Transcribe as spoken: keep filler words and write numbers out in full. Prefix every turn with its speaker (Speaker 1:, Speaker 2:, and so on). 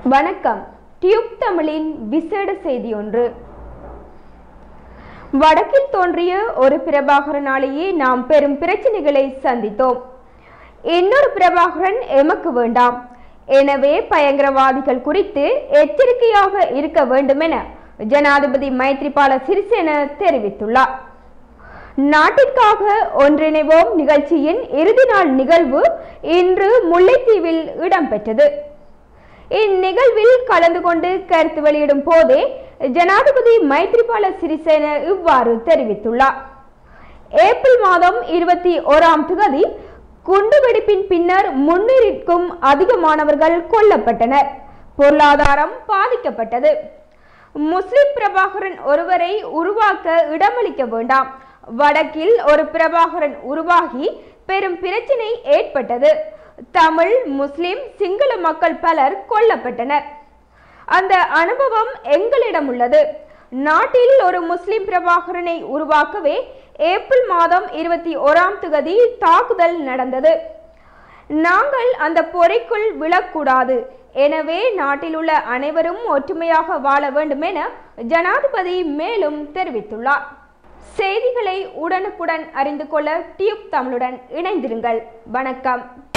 Speaker 1: வணக்கம். டியூப் தமிழின் விசேட செய்தி ஒன்று. வடக்கில் தோன்றிய ஒரு பிரபாகரனாலேயே நாம் பெரும் பிரச்சனைகளை சந்தித்தோம். இன்னொரு பிரபாகரன் எமக்கு வேண்டாம். எனவே பயங்கரவாதிகள் குறித்து எச்சரிக்கையாக இருக்க வேண்டும் என ஜனாதிபதி மைத்ரிபால சிறிசேன தெரிவித்துள்ளார். நாட்டிற்காக ஒன்றிணைவோம் நிகழ்ச்சியின் இறுதி நாள் நிகழ்வு இன்று முல்லைத்தீவில் இடம்பெற்றது. இந்நிகழ்வில் கலந்து கொண்டு கருத்து வெளியிடும் போதே ஜனாதிபதி மைத்ரிபால சிறிசேன இவ்வாறு தெரிவித்துள்ளார். ஏப்ரல் மாதம் இருபத்தி ஓராம் தேதி குண்டுவெடிப்பின் பின்னர் முன்னூறுக்கும் அதிகமானவர்கள் கொல்லப்பட்டனர். பொருளாதாரம் பாதிக்கப்பட்டது. முஸ்லிம் பிரபாகரன் ஒருவரை உருவாக்க இடமளிக்க வேண்டாம். வடக்கில் ஒரு பிரபாகரன் உருவாகி பெரும் பிரச்சினை ஏற்பட்டது. தமிழ், முஸ்லிம், சிங்கள மக்கள் பலர் கொல்லப்பட்டனர். அந்த அனுபவம் எங்களிடம் உள்ளது. நாட்டில் ஒரு முஸ்லிம் பிரபாகரனை உருவாக்கவே ஏப்ரல் மாதம் இருபத்தி ஓராம் தேதி தாக்குதல் நடந்தது. நாங்கள் அந்த பொறைக்குள் விழக்கூடாது. எனவே நாட்டில் உள்ள அனைவரும் ஒற்றுமையாக வாழ வேண்டும் என ஜனாதிபதி மேலும் தெரிவித்துள்ளார். செய்திகளை உடனுக்குடன் அறிந்து கொள்ள டியூப் தமிழுடன் இணைந்திருங்கள். வணக்கம்.